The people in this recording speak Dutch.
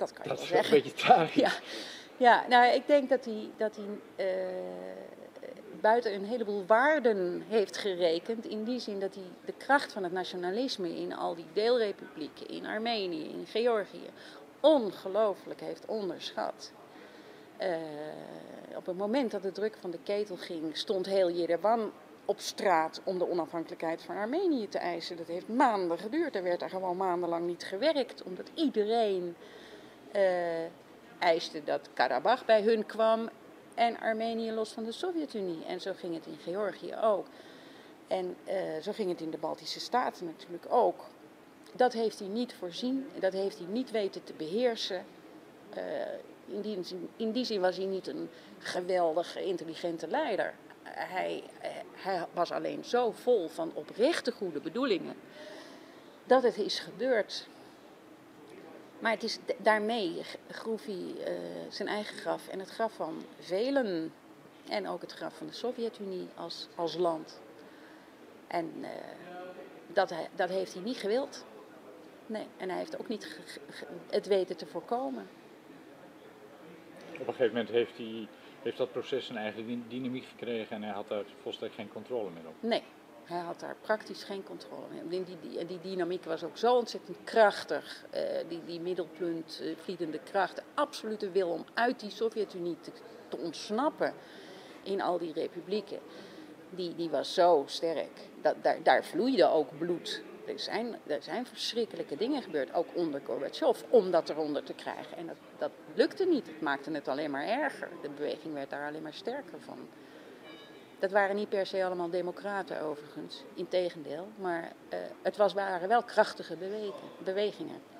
Dat kan je Dat wel is wel een zeggen. beetje tragisch. Ja, ja, nou, ik denk dat hij buiten een heleboel waarden heeft gerekend. In die zin dat hij de kracht van het nationalisme in al die deelrepublieken, in Armenië, in Georgië, ongelooflijk heeft onderschat. Op het moment dat de druk van de ketel ging, stond heel Jerewan op straat om de onafhankelijkheid van Armenië te eisen. Dat heeft maanden geduurd. Er werd daar gewoon maandenlang niet gewerkt, omdat iedereen eiste dat Karabach bij hun kwam en Armenië los van de Sovjet-Unie. En zo ging het in Georgië ook. En zo ging het in de Baltische Staten natuurlijk ook. Dat heeft hij niet voorzien, dat heeft hij niet weten te beheersen. In die zin was hij niet een geweldig intelligente leider. Hij was alleen zo vol van oprechte goede bedoelingen dat het is gebeurd. Maar het is, daarmee groef hij zijn eigen graf en het graf van velen. En ook het graf van de Sovjet-Unie als land. En dat heeft hij niet gewild. Nee, en hij heeft ook niet het weten te voorkomen. Op een gegeven moment heeft dat proces een eigen dynamiek gekregen en hij had daar volstrekt geen controle meer op. Nee, hij had daar praktisch geen controle meer. Die dynamiek was ook zo ontzettend krachtig. Die middelpunt, vliedende kracht, de absolute wil om uit die Sovjet-Unie te ontsnappen in al die republieken. Die was zo sterk. Daar vloeide ook bloed. Er zijn verschrikkelijke dingen gebeurd, ook onder Gorbachev, om dat eronder te krijgen. En dat lukte niet. Het maakte het alleen maar erger. De beweging werd daar alleen maar sterker van. Dat waren niet per se allemaal democraten overigens, integendeel. Maar het waren wel krachtige bewegingen.